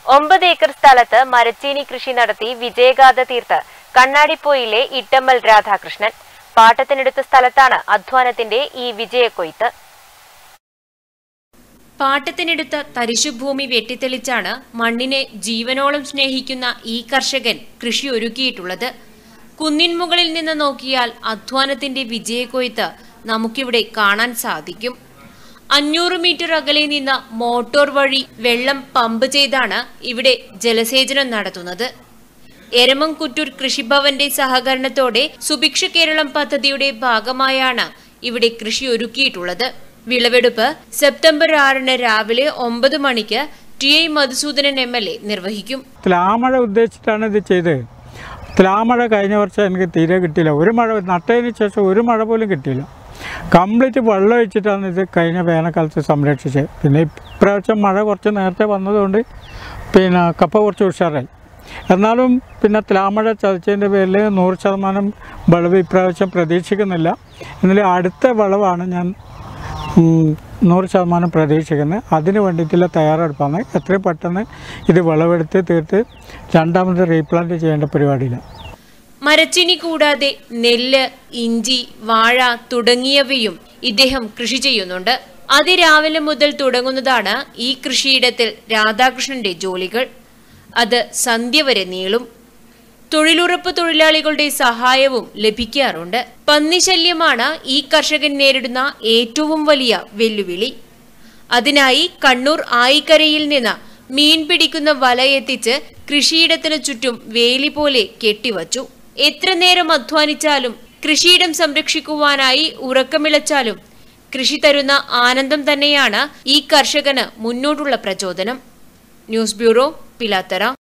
9 acre സ്ഥലത്ത് മരച്ചീനി കൃഷി നടത്തി വിജയഗാഥ തീർത്ത് കണ്ണാടിപ്പോയിലെ ഇട്ടമ്മൽ രാധാകൃഷ്ണൻ. പാട്ടത്തിനെടുത്ത സ്ഥലത്താണ് അധ്വാനത്തിന്റെ ഈ വിജയക്കൊയ്ത്ത്. പാട്ടത്തിനെടുത്ത തരിശുഭൂമി വെട്ടിത്തെളിച്ചാണ് മണ്ണിനെ ജീവനോളം സ്നേഹിക്കുന്ന ഈ കർഷകൻ കൃഷി ഒരുക്കിയിട്ടുള്ളത്. കുന്നിൻ മുകളിൽ നിന്ന് നോക്കിയാൽ അധ്വാനത്തിന്റെ വിജയക്കൊയ്ത്ത് നമുക്കിവിടെ കാണാൻ സാധിക്കും. 500 മീറ്റർ അകലെ നിന്ന് മോട്ടോർ വഴി വെള്ളം പമ്പ് ചെയ്താണ് ഇവിടെ ജലസേചനം നടത്തുന്നത്. എരമംകുറ്റൂർ കൃഷിഭവന്റെ സഹകരണത്തോടെ സുഭിക്ഷ കേരളം പദ്ധതിയുടെ ഭാഗമായാണ് ഇവിടെ കൃഷി ഒരുക്കിയിട്ടുള്ളത്. വിളവെടുപ്പ് സെപ്റ്റംബർ 6 രാവിലെ 9 മണിക്ക് ടി.ഐ. മധുസൂദനൻ MLA നിർവഹിക്കും. തുലാമഴ ഉദ്ദേശിച്ചിട്ടാണ് ഇത് ചെയ്തത്. തുലാമഴ കഴിഞ്ഞ വർഷം എനിക്ക് തീരെ കിട്ടിയില്ല. ഒരു മഴ നട്ടതിന് ശേഷം ഒരു മഴ പോലും കിട്ടിയില്ല. കംപ്ലീറ്റ് വെള്ളം ഒഴിച്ചിട്ടാണ് ഇത് കഴിഞ്ഞ വേനൽക്കാലത്ത് സംരക്ഷിച്ചത്. പിന്നെ ഇപ്രാവശ്യം മഴ കുറച്ച് നേരത്തെ വന്നതുകൊണ്ട് കപ്പ കുറച്ച് ഉഷാറായി. എന്നാലും തുലാമഴ ചതച്ചതിൻ്റെ പേരിൽ 100% വിളവ് ഇപ്രാവശ്യം പ്രതീക്ഷിക്കുന്നില്ല. എന്നാലും അടുത്ത വിളവാണ് ഞാൻ 100% പ്രതീക്ഷിക്കുന്നത്. അതിന് വേണ്ടിയിട്ടുള്ള തയ്യാറെടുപ്പാണ്. എത്രയും പെട്ടെന്ന് ഇത് വിളവെടുത്ത് തീർത്ത് രണ്ടാമത് റീപ്ലാന്റ് ചെയ്യേണ്ട പരിപാടിയില്ല. മരച്ചീനി കൂടാതെ നെല്ല്, ഇഞ്ചി, വാഴ തുടങ്ങിയവയും ഇദ്ദേഹം കൃഷി ചെയ്യുന്നുണ്ട്. അതിരാവിലെ മുതൽ തുടങ്ങുന്നതാണ് ഈ കൃഷിയിടത്തിൽ രാധാകൃഷ്ണന്റെ ജോലികൾ. അത് സന്ധ്യ വരെ നീളും. തൊഴിലുറപ്പ് തൊഴിലാളികളുടെ സഹായവും ലഭിക്കാറുണ്ട്. പന്നിശല്യമാണ് ഈ കർഷകൻ നേരിടുന്ന ഏറ്റവും വലിയ വെല്ലുവിളി. അതിനായി കണ്ണൂർ ആയിക്കരയിൽ നിന്ന് മീൻ പിടിക്കുന്ന വലയെത്തിച്ച് കൃഷിയിടത്തിനു ചുറ്റും വേലി പോലെ കെട്ടിവച്ചു. എത്ര നേരം അധ്വാനിച്ചാലും കൃഷിയിടം സംരക്ഷിക്കുവാനായി ഉറക്കമിളച്ചാലും കൃഷി തരുന്ന ആനന്ദം തന്നെയാണ് ഈ കർഷകന് മുന്നോട്ടുള്ള പ്രചോദനം. News bureau, Pilathara.